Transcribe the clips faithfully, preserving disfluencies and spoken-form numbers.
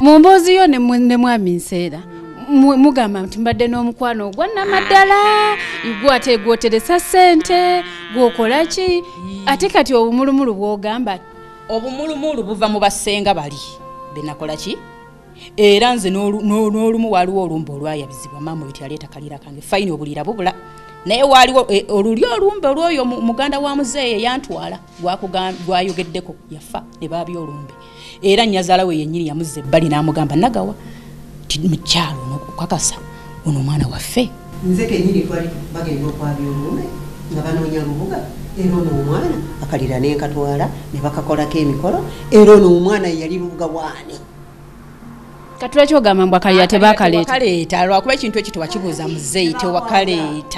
mu mboozi yo ne mwami Nseera mugamba nti mbadde n'omukwano ogwa Namaddala gwe ate gwoteresa ssente gwokola ki ate kati obumulumulu bw'ogamba obumulumulu buva mu basenga bali benakola ki era nze n'olumu waliwo olumba olwayabizibwa maama oyo yaleeta kalira kange fayini obulira bubula naye waliwo olulyo olumbe olwoyo muganda wa muzeeye yantwala gwayogeddeko yafa ne baabya olumbe era nyazaala we yennyini yamuzza ebbali n'amugamba nagawa mukyalo n'okukakasa ono omwana waffe nze kennyini twali bagenda okwabya olumbe nga banoonya lubuga era ono omwana akalira n'enkatwala ne bakakolako emikolo era ono omwana yali lubuga bwani katula kyogamba mbwa kalira tebakaleeta kaleeta lwakuba ekintu ekyo tewakibuuza muzeeyi tewakaleeta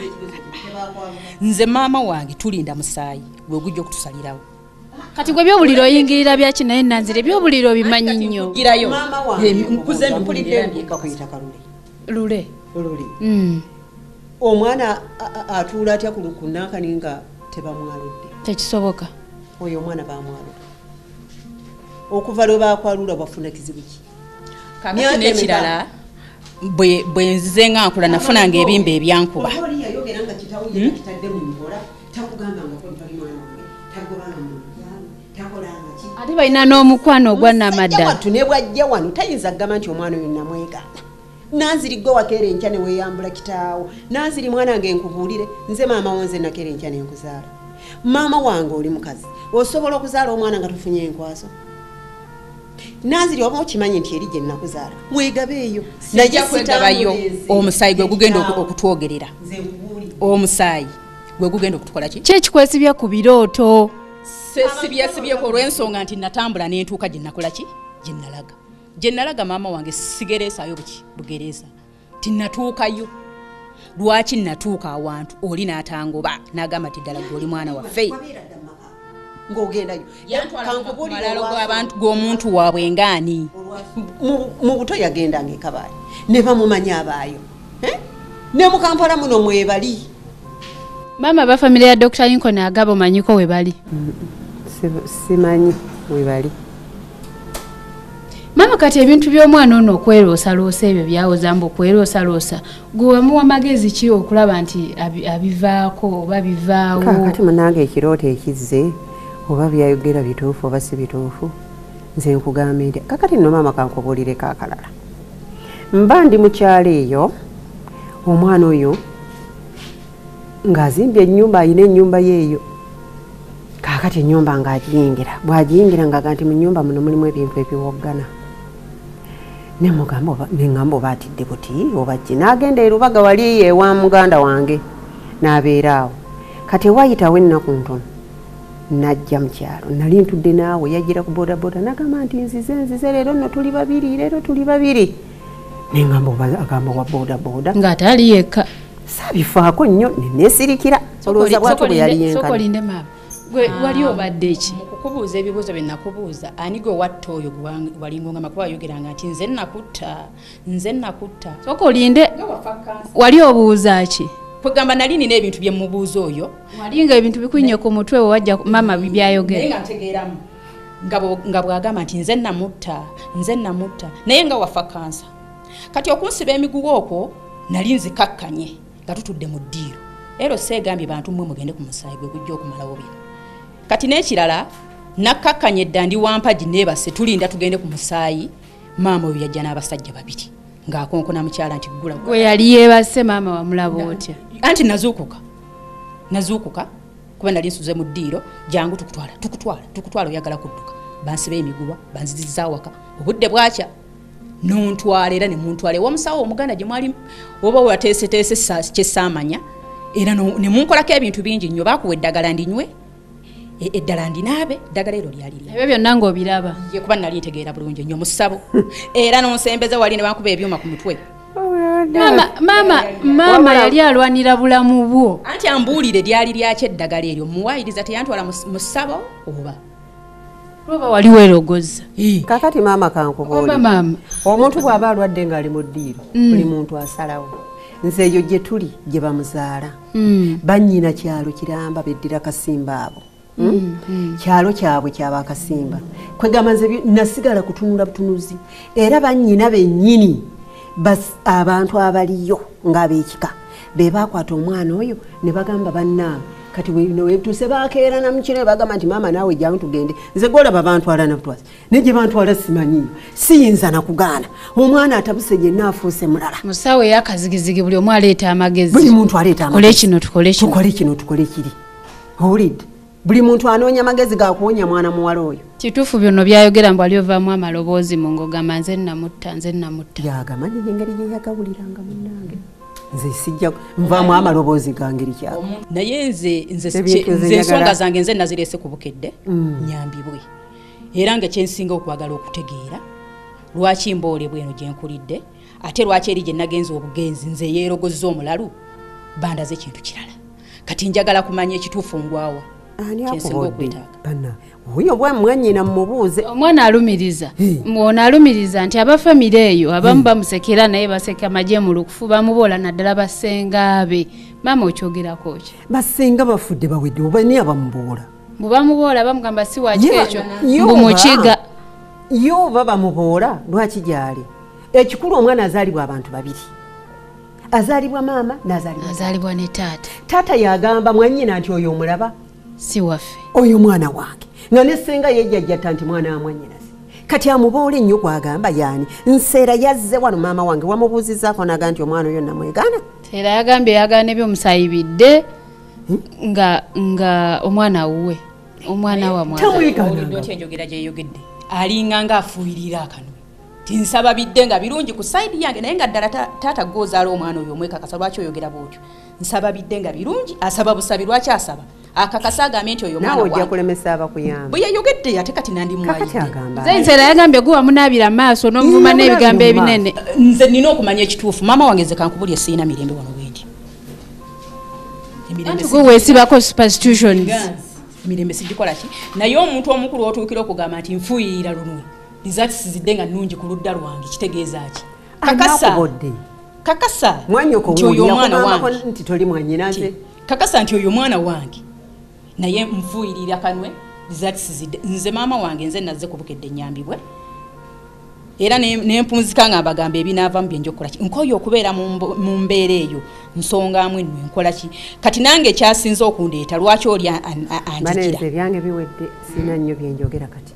nze maama wange tulinda musaayi gwe gujja okutusalirawo kati gwe byobuliro oyingirira byaki naye nanzire byobuliro bimanyi nnyo girayo nkuze mpulidde kakuyita kalule lule lule omwana atuula atya kulukunankani nga tebamwaludde tekisoboka oyo omwana bamwaludde okuva lwe bakwalula bafuna kizibu ki kakati n'ekirala bwe nzize nga nkula nafunanga ebimba ebyankuba ate balina n'omukwano ogwa Namaddala ne bwajja wano tayinza kugamba nti omwana oyo namwegaana nanziri gwe wakeera enkya ne weeyambula kitaawo nanziri mwana wange nkubuulire nze maama wonze nakeera enkya nenkuzaala maama wange oli mukazi osobola okuzaala omwana nga tufunye enkwaso nanziri oba okimanyi nti eri gye nnakuzaala weegabe eyo najja kwegabayo omusaayi gwe gugenda okutwogerera omusaayi gwe gugenda okutukola ki kyekikwesibya ku birooto sesibyesibyeko olw'ensonga nti natambula n'entuuka gye nakola ki gye nalaga gye nalaga maama wange sigereesaayo buki bugereesa tinatuukayo lwaki natuuka awantu oli n'atangoba n'agamba nti ddala gwe oli mwana waffe ng'ogendayo malalo g'abantu g'omuntu waabwe ngaani mu buto yagendanga ekabaali ne bamumanya abaayo ne mu Kampala muno mwebali maama ba famire ya Doctor Lincoln agabo manyiko we bali simanyi we bali mama kati ebintu by'omwana ono okweroosa loosa ebyo byawozamba okweroosa loosa gwe muwa magezi ki okulaba nti abivaako oba bivaawo kakati munange ekirooto ekizze oba byayogera bituufu oba si bituufu nze nkugamba nti kakati nno maama kankubuulireko akalala mba ndi mukyalo eyo omwana oyo ng'azimbye ennyumba ayina ennyumba yeeyo kakati ennyumba ng'agiyingira bw'agiyingira ng'aga nti mu nnyumba muno mulimu ebintu ebiwoggana nemugamba neŋŋamba oba atidde buti oba ki n'agenda erubaga wali ewa muganda wange n'abeera awo kati ewayitawo ennaku ntono najja mu kyalo nali ntudde naawe yagira ku bodaboda n'agamba nti nzize nzize leero nno tuli babiri leero tuli babiri neŋŋamba oba agamba wa bodaboda ng'ate ali yekka sabifaako nnyo neneesirikira olowooza bwatu bwe yali yenkana maama gwe wali obadde ki okukubuuza ebibuuzo bye nakubuuza ani gwe watta oyo walingongama kuba wayogeranga nti nze nakutta nze nakutta soka olinde wali obuuza ki kwegamba nali nina ebintu bye mubuuza oyo walinga ebintu bikwinye ku mutwe we wajja maama byayogera naye nga ntegeeramu nga bw'agamba nti nze namutta nze namutta naye nga wafa kansa kati okunsiba emiguwa okwo nali nzikakkanye nga tutudde mu ddiiro ero seegambye bantu mmwe mugende ku musaayi gwe gujja okumalawo bino kati n'ekirala nakkakkanye edda ndi wampagi neebase tulinda tugende ku musaayi maama oyo yajja n'abasajja babiri ng'akonkona mukyala nti gula gwe yali yeebase maama wamulaba otya anti nazuukuka nazuukuka kuba nali nsuze mu ddiiro jangu tukutwala tukutwala tukutwala oyagala kudduka bansiba emiguwa banzizizza awaka obudde bwakya nontwala era ne muntwala ew'omusawo omuganda gye mwali oba wateeseteese kyesaamanya era ne munkolako ebintu bingi nnyo baakuwa eddagala ndinywe eddala ndinaabe eddagala ero lyali lya ebyo byonna ng'obiraba ye kuba nali ntegeera bulungi nnyo mu ssabo era nonsembeza wali ne bankuba ebyuma ku mutwe maama maama maama yali alwanira bulamu bwo anti ambuulire lyali lyaki eddagala eryo muwaayiriza teyantwala mu ssabo oba oba wali weerogoza kakati maama kankubuulire maama omuntu bw'aba alwadde ng'ali mu ddiiro buli muntu asalawo nze eyo gye tuli gye bamuzaala bannyina kyalo kiramba beddira kasimba abo mm, mm. kyalo kyabwe kyabakasimba kwegamba nze nasigala kutunula butunuzi era bannyina bennyini abantu abaliyo ng'abekika be bakwata omwana oyo ne bagamba bannaawe kati wetuse bakeera namukire bagamba nti maama naawe jjangu tugende nze golaba bantwala nabutwazi ne gye bantwala simanyiyo siyinza nakugaana omwana atabuse gyenna afuuse mulala musawo eyakazigizigi buli omu aleeta amagezi buli muntu aleeta amagezi kino tukole kino tukole kino tukole kiri owulidde buli muntu anoonya amagezi gakuwonya mwana muwala oyo kituufu byonna byayogera mbu ali ovaamu amaloboozi mu ngogamba nze nnamutta nze nnamutta yagamanyi engeri gye yagawuliranga munnange nze sijja nvaamu amaloboozi gangeri kyabo naye nze nze ensonga zange nze nazireese ku bukedde nyambibwe era nga kyensinga okwagala okutegeera lwaki mboolebwa eno gye nkulidde ate lwaki eri gye nagenza obugenzi nze yeerogozza omulalu bandaze kintu kirala kati njagala kumanya ekituufu ngwawa kyensinga okwetaaga oyo bwa mwannyina mmubuuze omwana alumiriza ono alumiriza nti abafamire eyo abamu bamusekera naye baseka magye mu lukufu bamuboola naddala basenga be maama okyogerako ki basenga bafudde bawedde oba ni abamuboola bwe bamuboola bamugamba si wakiko ekyo mbu mukiga yo oba bamuboola lwaki gyali ekikulu omwana azaalibwa abantu babiri azaalibwa maama n'azaalibwa ne taata taata yagamba mwannyina nti oyo omulaba si waffe oyo mwana wange nga nesenga yejjajjata nti mwana wamwannyinaze kati amuboole ennyo gwagamba yaani nseera yazze wano maama wange wamubuuzizaako naga nti omwana oyo namwegaana seera yagambye yagaana eby'omusayibidde nga nga omwana wuwe omwana wa mwana enjogera gyeyogedde alinga nga afuuyirira akanwe tinsaba bidde nga birungi ku sayidi yange naye nga ddala taata gwozaala omwana oyo omwekakasa lwaki oyogera bwotyo nsaba bidde nga birungi asaba busabi lwaki asaba akakasa agambye nti oyo mwana ojja kulemesa abakuyamba bwe yayogedde ate kati nandimuwayidde nze yagambye gwe wamunaabira amaaso n'omuvuma n'ebigambo ebinene nze nina okumanya ekituufu maama wange nze kankubulye siina mirembe wano wendi gwe weesibako superstitutions mirembe sigikola ki naye omuntu omukulu otuukira okugamba nti nfuuyirira lunwe lizaati sizidde nga nnungi ku ludda lwange kitegeeza ki kakasa kakasa nti oyo omwana wange nti toli mwannyinaze kakasa nti oyo omwana wange naye nfuuyirira kanwe lizaati sizidde nze maama wange nze nazze ku bukedde ennyambibwe era nempunzika nga mbagamba ebinaavamu byenja okukola ki nkoyo okubeera mu mbeera eyo nsongamu eno enkola ki kati nange ekyasinza okundeeta lwaki oli anjikira ebyange biwedde sina nnyo byenjogera kati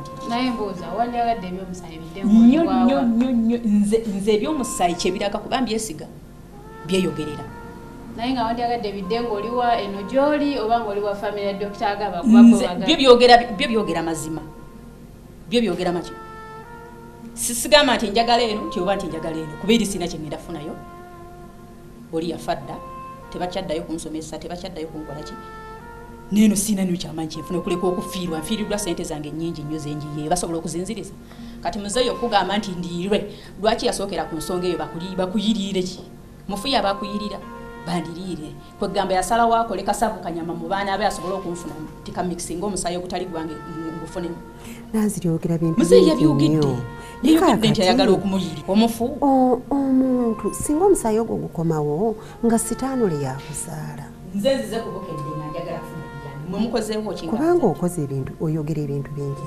nze ebyomusaayi kyebiraga kuba mbyesiga byeyogerera naye nga wandyagadde bidde ng'oliwa eno gy'oli oba ng'oliwa famire ya dokita agaba byo byogera mazima byo byogera maki sisigamba nti njagala eno nti oba nti njagala eno kuba eri sina kyengenda funayo oli yafadda tebakyaddayo kunsomesa tebakyaddayo kunkola ki neeno sina nyo kyamanyi kyenfuna okuleka okufiirwa nfiirirwa sente zange nnyingi nnyo zenjiye basobola okuzinziriza kati muzeeyo okugamba nti ndiirwe lwaki yasookera ku nsonga eyo bakuyiriire ki mufuye abakuyirira bandiriire kwegamba yasalawo akole kasavu kanyama mu baana abe asobola okunfuna tikamixinga omusaayi ogutali gwange ngufunemu nanziryogera bintu muzeeyi yabyogedde yayogedde nti ayagala okumuyiri omufu omuntu singa omusaayi ogwo gukomawo nga sitaanule yakuzaala nze nzize kubukedde nga njagala funa byange mwe mukozeewo kinga kubanga okoze ebintu oyogera ebintu bingi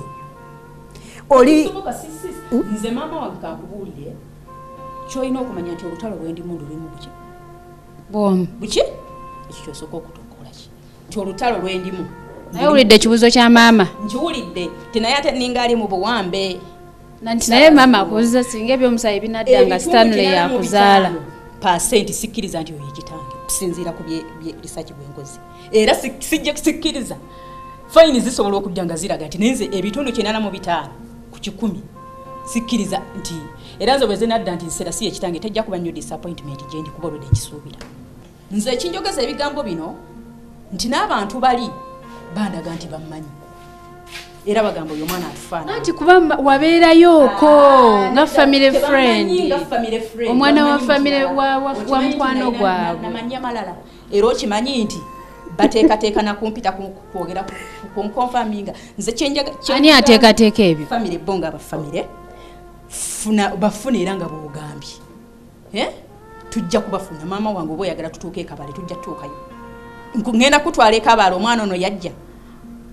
oli nze maama wange kankubuulire kyolina okumanya nti olutalo lwendimu lulimu buki bwomu buki ekyo kyosooka okutokola ki nti olutalo lwendimu naye owulidde ekibuuzo kya maama nkiwulidde tinaye ate ninga ali mu buwambe nanti naye maama akubuuza singa ebyomusaayi binadda nga sitanule yakuzaala pasenti sikkiriza nti oyo ekitange kusinziira ku risaaki bwenkozi era sijja kusikkiriza fayini zisobola okujja nga ziraga nti nenze ebitundu kyenana mu bitaano ku kikumi sikkiriza nti era nze bwe zinadda nti nsera si ekitange tejja kuba nnyo disappointment gye ndi kuba olwedde ekisuubira nze ekinjogeza ebigambo bino nti n'abantu bali bandaga nti bammanyi era bagamba oyo omwana atufaana anti kuba wabeerayooko nga family friend omwana wa family wa mukwano gwabwe namanya malala era okimanyi nti bateekateeka nakumpita kwogera kunkonfaminga nze ani ateekateeka ebyo family bo nga bafamire bafuna era nga bwogambye tujja kubafuna maama wange oba oyagala tutuuke ekabale tujja tutuukayo ngenda kutwala ekabaala omwana ono yajja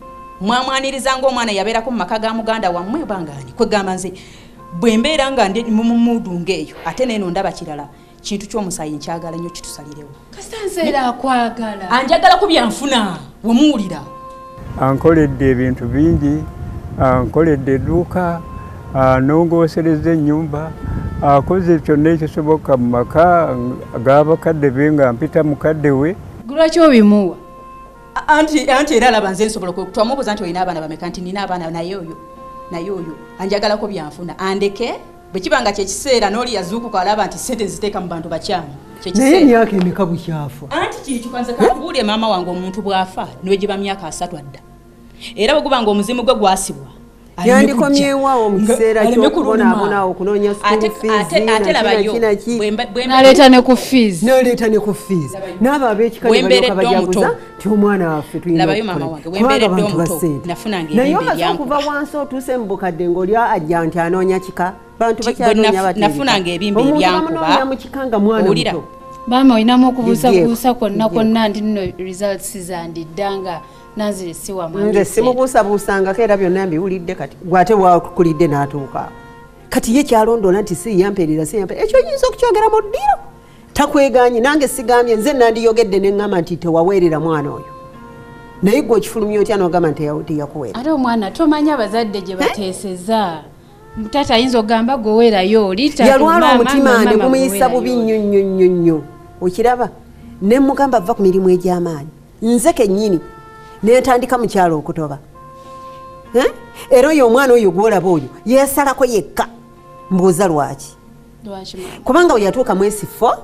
mwamwaniriza ng'omwana yabeerako mu maka ga muganda wammwe bangani kwegamba nze bwe mbeera nga ndi mu mudu ng'eyo ate neeno ndaba kirala kintu ky'omusayi nkyagala nnyo kitusalirewo kasanzeera akwagala anjagala ku byanfuna wemuwulira ankoledde ebintu bingi ankoledde edduuka nongoosereza ennyumba akoze kyonna ekisoboka mu maka g'abakadde be nga mpita mukadde we lwaki obimuwa anti anti era alaba nze nsobola twamubuuza nti olina abaana bameka nti nina abaana naye oyo naye oyo anjagalako byanfuna andeke bwe kiba nga kyekiseera n'oli yazuukuka alaba nti sente nziteeka mu bantu bakyamu naye emyaka emeka bukyafa anti kikikanze kabuulye maama wange omuntu bw'afa niwegiba myaka asatu adda era bwe guba nga omuzimu gwe gwasibwa yandikomyewawo mu kiseera ky'okubonaabona okunoonya naleeta ne ku fees naleeta ne ku fees n'abo ab'ekikale balyoka bajaguza nti omwana waffe tulinakubaga bantu basente naye omaze okuva wansi otuuse mu bukadde ng'oli ajja nti anoonya kika bantu bakyanoonya batenafunanga ebimba ebyankuba mu kika nga mwana muto maama olinamu okubuusabuusa kwonna kwonna nti nno results zandiddanga Nazire siwa mwange. Nze simubuusa buusangako era byonna mbiwulidde kati. Gwate wakulidde n'atuuka. Kati ye kyalondola nti si yampeerera si yampeerera. Ekyo oyinza okukyogera mu ddiro. Takweganye nange sigambye nze nandiyogedde ne ŋŋamba nti tewaweerera mwana oyo. Naye gwe okifulumya otya n'ogamba nti teyakuweera. Ate omwana tomanya abazadde gye bateeseza. Taata ayinza ogamba gweweerayo oli. Yalwala omutima ne gumuyisa bubi nnyo nnyo nnyo nnyo. Okiraba ne mugamba ava ku mirimu egy'amaanyi. Nze kennyini netandika mukyalo okutoba eh era oyo omwana oyo gwolaba oyo yesalako yekka mbuuza lwaki kubanga we yatuuka mwesifo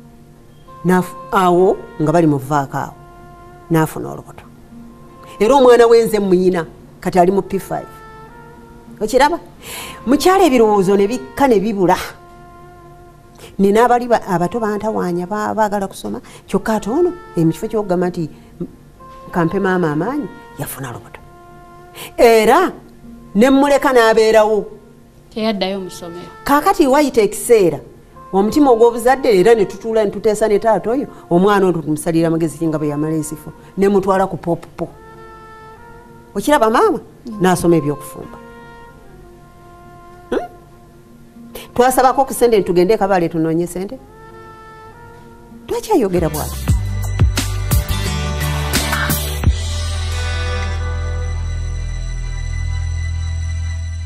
awo nga bali muvaako awo n'afuna olubuto era omwana wenze muyina kati ali mu P five okiraba mukyalo ebirowoozo ne bikka ne bibula nina abali abato bantawaanya baagala kusoma kyokka ate ono emikifo ky'okugamba nti kampe maama amaanyi yafuna lubuto era nemmuleka n'abeerawo teyaddayo musomero kaakati wayita ekiseera omutima ogw'obuzadde era ne tutuula ne tuteesa ne taata oyo omwana oyo tumusalira amagezi kinga bwe yamala esifo ne mutwala ku popupo okiraba maama n'asoma ebyokufumba hmm? twasabako ku sente ntugende e Kabale tunoonye sente twakyayogera bwati